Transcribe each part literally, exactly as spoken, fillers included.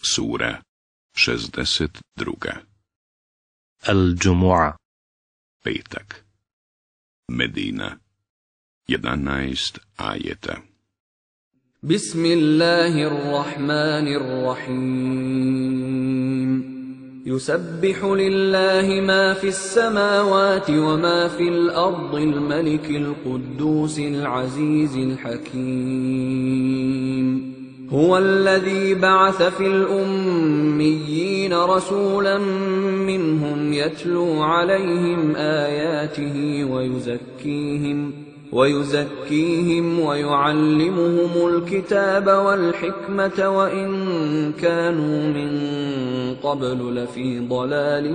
Sura šezdeset druga. Al-Džumu'a. Petak. Medina. jedanaest ajeta. Bismillahirrahmanirrahim. Yusabbihu lillahi ma fis samawati wa ma fil ardil malikil quddusil azizil hakim. هو الذي بعث في الأميين رسولا منهم يتلو عليهم آياته ويزكيهم ويزكيهم ويعلمهم الكتاب والحكمة وإن كانوا من قبل لفي ضلال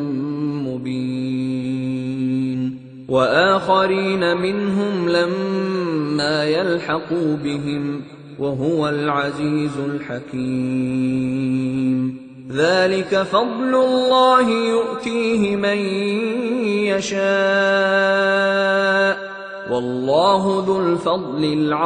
مبين وآخرين منهم لما يلحقوا بهم وهو العزيز الحكيم ذلك فضل الله يؤتيه من يشاء والله ذو الفضل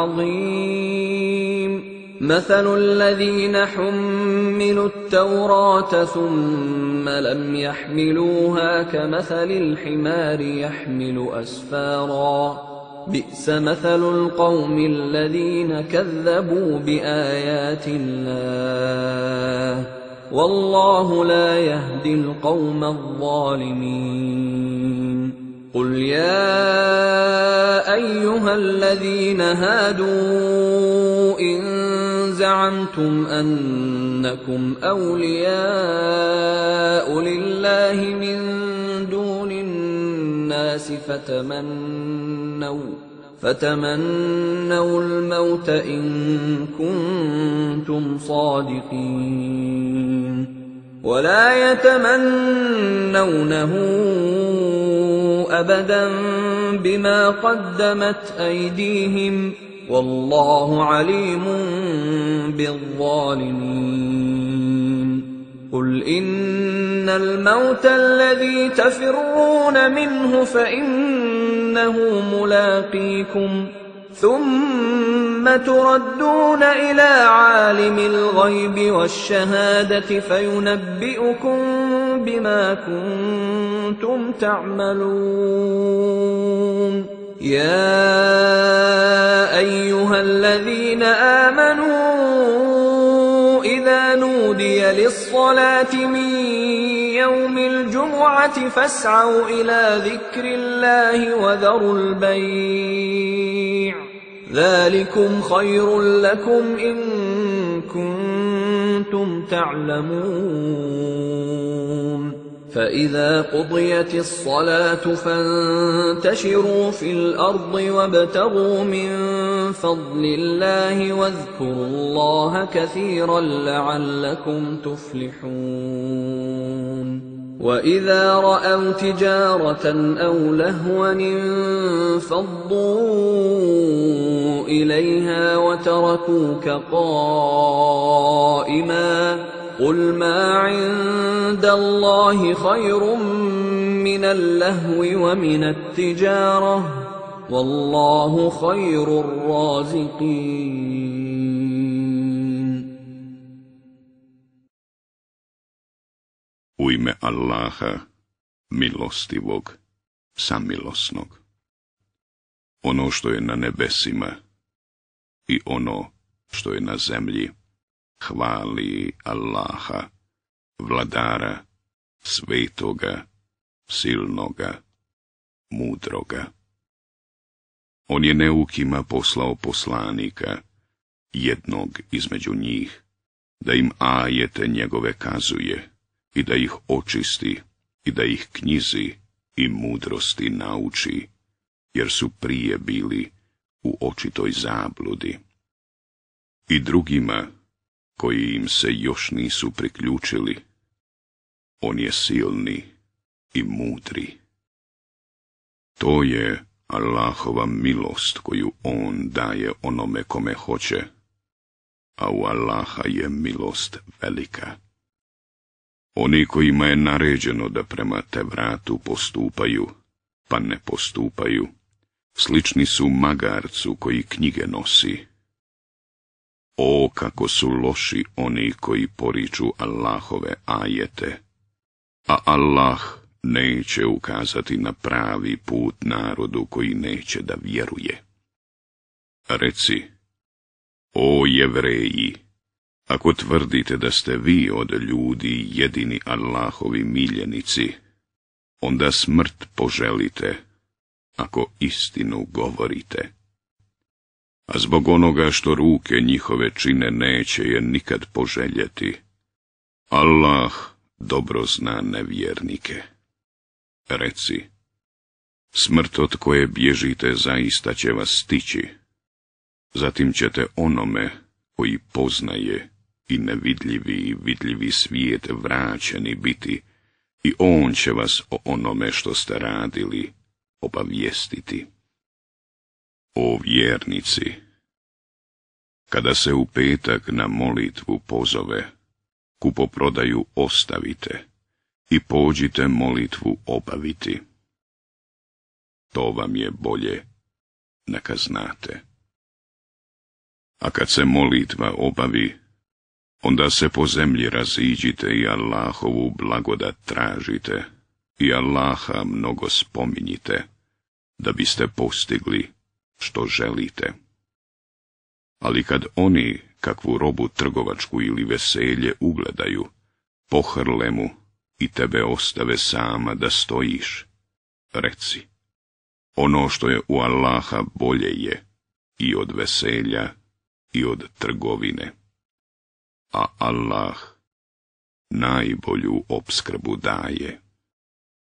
العظيم مثل الذين حملوا التوراة ثم لم يحملوها كمثل الحمار يحمل أسفاراً بئس مثل القوم الذين كذبوا بآيات الله والله لا يهدي القوم الظالمين قل يا أيها الذين هادوا إن زعمتم أنكم أولياء لله من دون الناس فتمنوا فتمنوا الموت إن كنتم صادقين ولا يتمنونه أبدا بما قدمت أيديهم والله عليم بالظالمين قل إن الموت الذي تفرون منه فإنه ملاقيكم ثم تردون إلى عالم الغيب والشهادة فينبئكم بما كنتم تعملون يا أيها الذين آمنوا إذا نودي للصلاة من يوم الجمعة فاسعوا إلى ذكر الله وذروا البيع ذلكم خير لكم إن كنتم تعلمون فإذا قضيت الصلاة فانتشروا في الأرض وابتغوا من فضل الله واذكروا الله كثيرا لعلكم تفلحون وإذا رأوا تجارة أو لهوا انفضوا إليها وتركوك قائما قل ما عند الله خير من اللهو ومن التجارة والله خير الرازقين. U ime Allaha, milostivog, samilosnog. Ono što je na nebesima i ono što je na zemlji, hvali Allaha, vladara, svetoga, silnoga, mudroga. On je neukima poslao poslanika, jednog između njih, da im ajete njegove kazuje i da ih očisti i da ih knjizi i mudrosti nauči, jer su prije bili u očitoj zabludi. I drugima, koji im se još nisu priključili, on je silni i mudri. To je Allahova milost koju on daje onome kome hoće, a u Allaha je milost velika. Oni kojima je naređeno da prema Tevratu postupaju, pa ne postupaju, slični su magarcu koji knjige nosi. O, kako su loši oni koji poriču Allahove ajete, a Allah neće ukazati na pravi put narodu koji neće da vjeruje. Reci, o Jevreji, ako tvrdite da ste vi od ljudi jedini Allahovi miljenici, onda smrt poželite, ako istinu govorite. A zbog onoga što ruke njihove čine neće je nikad poželjeti, Allah dobro zna nevjernike. Reci, smrt od koje bježite zaista će vas stići, zatim ćete onome koji poznaje i nevidljivi i vidljivi svijet vraćeni biti, i on će vas o onome što ste radili obavijestiti. O vjernici, kada se u petak na molitvu pozove, kupoprodaju ostavite i pođite molitvu obaviti. To vam je bolje, neka znate. A kad se molitva obavi, onda se po zemlji raziđite i Allahovu blagodat tražite i Allaha mnogo spominjite, da biste postigli što želite. Ali kad oni kakvu robu trgovačku ili veselje ugledaju, pohrle mu i tebe ostave sama da stojiš, reci, ono što je u Allaha bolje je i od veselja i od trgovine, a Allah najbolju opskrbu daje.